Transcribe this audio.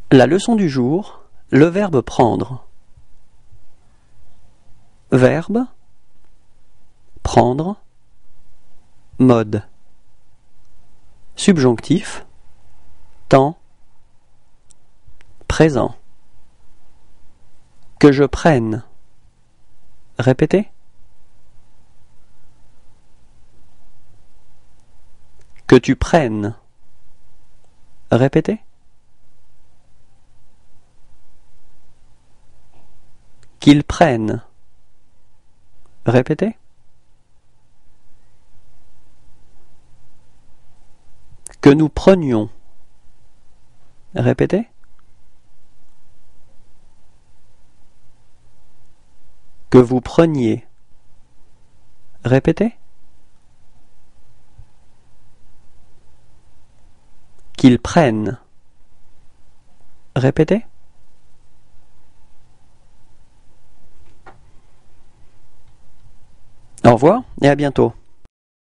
La leçon du jour, le verbe prendre. Verbe, prendre, mode. Subjonctif, temps, présent. Que je prenne. Répétez. Que tu prennes. Répétez. Qu'ils prennent. Répétez. Que nous prenions. Répétez. Que vous preniez. Répétez. Qu'ils prennent. Répétez. Au revoir et à bientôt.